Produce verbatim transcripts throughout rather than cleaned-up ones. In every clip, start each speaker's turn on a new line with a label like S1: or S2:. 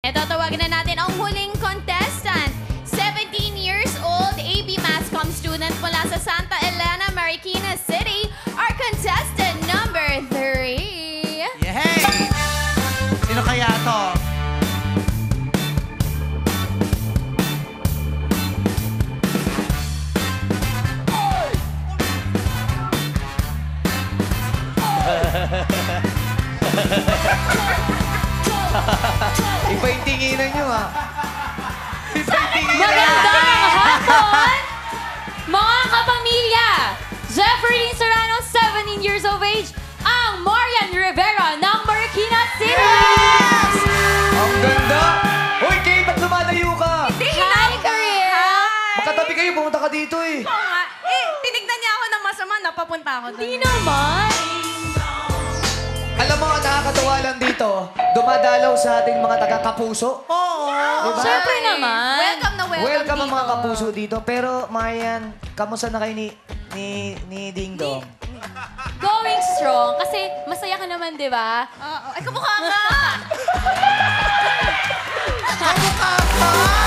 S1: Ito, tawagin na natin ang huling contestant. seventeen years old, A B Masscom student mula sa Santa Elena, Marikina City. Our contestant number three.
S2: Yay! Sino kaya to?
S3: Iba yung tinginan nyo, ha? Iba yung tinginan.
S1: Magandang hapon, mga kapamilya! Jeffrey Serrano, seventeen years of age, ang Marian Rivera ng Marikina City!
S3: Yes! Ang ganda! Hoy, Kay, ba't lumalayo ka?
S1: Hi, Korea!
S3: Makatabi kayo, pumunta ka dito eh.
S4: Oo nga. Eh, tinignan niya ako ng masama, napapunta ako doon.
S1: Hindi naman!
S3: Alam mo, ang nakakatawa lang dito, dumadalaw sa ating mga taga-kapuso.
S2: Oo.
S3: Diba?
S1: Siyempre naman!
S4: Welcome na welcome,
S3: Welcome ang
S4: dito.
S3: mga kapuso dito. Pero, Marian, kamusta na kayo ni, ni, ni Ding Dong?
S1: Going strong, kasi masaya ka naman, di ba?
S4: Oo. Ay, kamukha ka!
S2: Kamukha pa!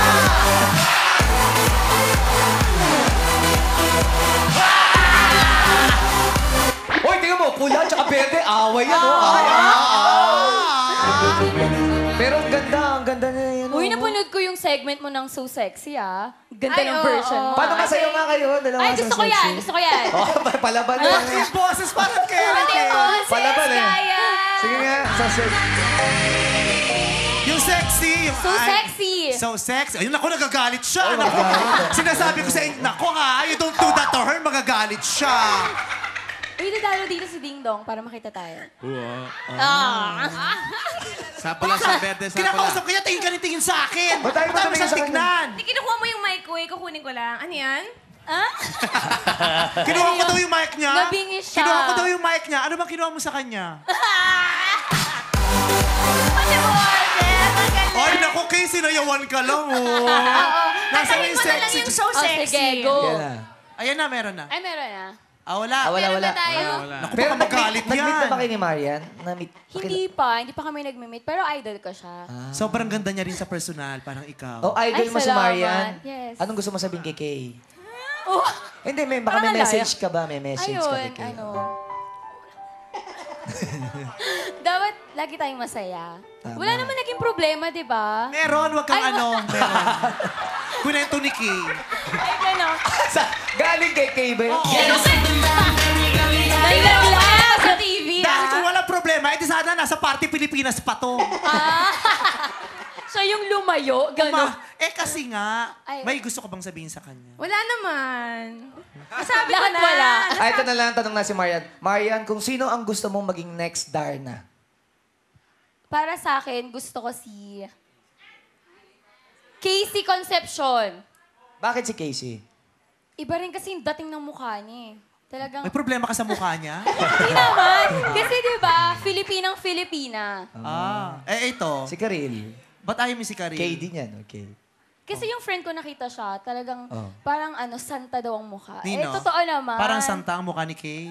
S3: Hoy, tingnan mo, pula tsaka berde, away yan, oh. Ay, ah, ah. Pero ang ganda, ang ganda na yan.
S1: Uy,
S3: oh.
S1: napanood ko yung segment mo ng So Sexy, ah. Ganda
S4: Ay,
S1: ng
S4: oo,
S1: version
S4: oo.
S1: mo.
S3: Paano masayo nga kayo? Dalawa
S1: Ay,
S3: sa
S1: gusto ko
S3: sexy.
S1: yan, gusto ko yan.
S3: Oh, palaban na.
S2: Yung boses parang kaya.
S3: Palaban eh.
S4: Kaya!
S3: Sige nga, sa sexy.
S2: Yung sexy. Yung
S1: So
S2: ay-
S1: sexy.
S2: So sexy. Ayun, ako, nagagalit siya.
S3: Ay,
S2: Naku,
S3: nagagalit.
S2: sinasabi ko sa inyo, naku nga, you don't do that to her, magagalit siya.
S1: Uy, dadalo dito si Ding Dong para makita tayo.
S5: Sapa lang sa berde, sapa lang.
S2: Kinakausap kaya, tingin ka rin tingin sa akin.
S3: Ba't tayo
S2: Ba't
S3: patumingin
S2: siyang
S3: sa kanya?
S2: tignan?
S4: Hindi, kinukuha mo yung mic ko eh. Kukunin ko lang. Ano yan?
S1: Ah?
S2: Kinuha ko daw yung mic niya.
S1: Nabingis siya.
S2: Kinuha ko daw yung mic niya. Ano bang kinuha mo sa kanya? Ay, naku, Kay, sinayawan ka lang, oh. Nasa
S4: Tatalin
S2: yung
S4: mo na lang
S2: sexy.
S4: yung so
S1: Oh, sige,
S4: sexy.
S1: go.
S3: Yan na.
S2: Ayan na, meron na.
S1: Ay, meron na.
S2: Ah, wala.
S3: Ah, wala,
S1: Meron
S3: wala.
S1: na tayo.
S5: Wala.
S2: Naku,
S3: Pero
S2: baka magalit
S3: nag-meet
S2: yan.
S3: na ba kayo ni Marian? Na-meet?
S1: Hindi pa, hindi pa kami nagme-meet, pero idol ko siya.
S2: Sobrang ganda niya rin sa personal, parang ikaw.
S3: Oh, idol
S1: Ay,
S3: mo si
S1: salamat.
S3: Marian?
S1: Yes.
S3: Anong gusto mo sabihin kay Kay?
S1: Oh,
S3: Hindi, may, baka
S1: Parang
S3: may message
S1: alaya.
S3: ka ba? May message ka kay
S1: ayun,
S3: Kay.
S1: ano. Dapat lagi tayong masaya.
S3: Tama.
S1: Wala naman naging problema, di ba?
S2: Meron, wag kang
S1: Ay,
S2: ano. Meron. Kunento ni Kay.
S1: Ay, gano'n.
S3: Sa, galing kay Kay ba yun?
S1: Nalala sa T V,
S2: Dahil
S1: ah.
S2: kung walang problema, edi sana nasa party Pilipinas pa to.
S1: Ah. Siya yung lumayo, gano'n.
S2: Ma, eh kasi nga,
S1: Ay.
S2: may gusto ko bang sabihin sa kanya?
S4: Wala naman. Sabi ko
S1: Lahat
S4: na.
S1: wala.
S3: Ay, ito na lang tanong na si Marian. Marian, kung sino ang gusto mong maging next Darna?
S1: Para sa akin, gusto ko si Casey Concepcion.
S3: Bakit si Casey?
S1: Iba rin kasi yung dating ng mukha niya eh. Talagang,
S2: May problema ka sa mukha niya?
S1: hindi naman. Kasi di ba, Filipinang Filipina.
S2: ah. Eh, ito.
S3: Si Karil.
S2: Ba't ayaw mo si Karil?
S3: K D niyan, okay.
S1: Kasi yung friend ko nakita siya, talagang
S3: Oh.
S1: parang ano, santa daw ang mukha. Eh,
S2: Nino?
S1: totoo naman.
S2: Parang santa ang mukha ni Kay.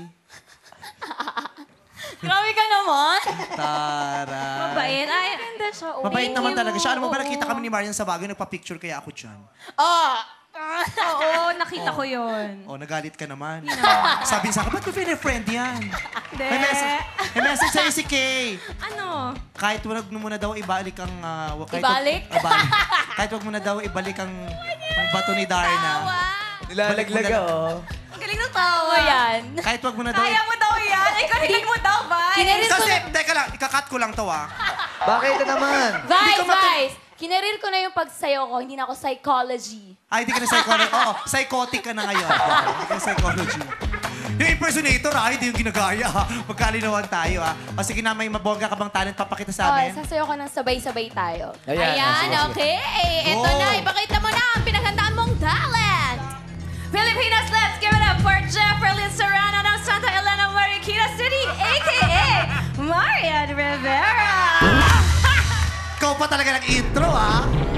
S1: Grabe ka naman.
S2: Tara.
S4: Mabait. Ay,
S1: Ganda siya. oh.
S2: Mabait
S1: Thank
S2: naman
S1: you.
S2: talaga siya. Alam mo ba,
S1: Oo.
S2: nakita kami ni Marian sa bagay, nagpa-picture kaya ako dyan.
S1: Ah!
S4: oo, nakita ko yun.
S2: Oh, nagalit ka naman. Sabi sa akin, ba't mo friend yan?
S4: Hindi.
S2: May message, may message sa'yo si Kay.
S4: Ano?
S2: Kahit wag mo na daw ibalik ang... ah, wa- kahit
S1: Ibalik?
S2: Wag, ibalik. Kahit wag mo na daw ibalik ang, ang bato ni Darna.
S3: Nilalaglag oh.
S4: Ang galing ng
S1: Oo
S4: tawa.
S1: yan.
S2: Kahit wag mo na daw...
S4: Kaya mo daw yan. Ikaw rin mo daw ba?
S1: Kinaril ko
S2: Kasi,
S1: na,
S2: teka lang, ikakat ko lang to ah.
S3: Bakit ito naman?
S1: Vice,
S2: ko matu-
S1: Vice. Kinaril ko na yung pagsayo ko, hindi na ako psychology.
S2: Ay, hindi ka na psychology. Oo, psychotic ka na ngayon. Hindi ka na psychology. Yung impersonator ah, hindi yung ginagaya ha. Magkalinawan tayo ah. O sige na, may mabongga ka bang talent papakita sa
S1: Oh,
S2: amin?
S1: sasayo ko ng sabay-sabay tayo.
S3: Ayan,
S1: Ayan,
S3: oh, sige, sige.
S1: okay.
S2: Go.
S1: Ito na, ipakita mo na ang pinaghandaan mong talent.
S4: Pilipinas, let's give it up for Jeffrey Serrano ng Santa Elena, Marikina City, a k a. Marian Rivera.
S2: Ikaw pa talaga ng intro ah.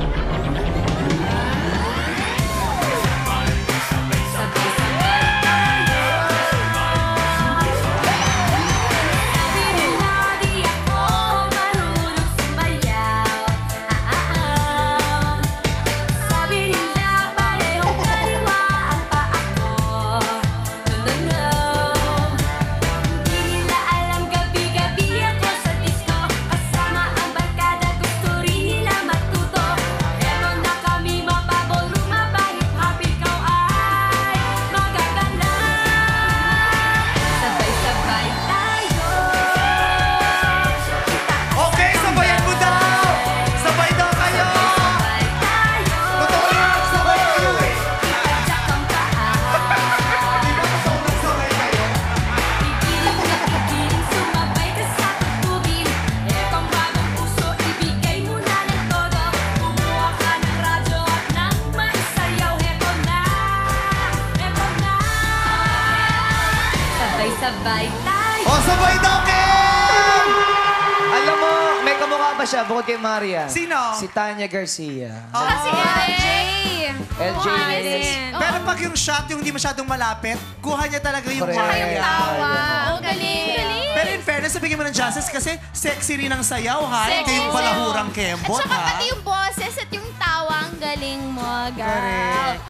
S4: sabay tayo.
S2: O, sabay daw, Kem!
S3: Alam mo, may kamukha pa siya bukod kay Maria.
S2: Sino?
S3: Si Tanya Garcia.
S4: Tsaka si L J.
S3: L J
S4: Mukha
S3: Reyes.
S4: din.
S2: Pero pag yung shot, yung hindi masyadong malapit, kuha niya talaga yung
S3: Correct.
S4: Tsaka
S2: Maria.
S4: yung tawa. Ang galing. galing.
S2: Pero in fairness, sabihin mo ng justice kasi sexy rin ang sayaw, ha? Ito
S1: Sexy
S2: yung palahurang
S1: At
S2: kembot,
S1: saka
S2: ha?
S1: pati yung boses at yung tawa, ang galing mo, girl.
S2: Correct.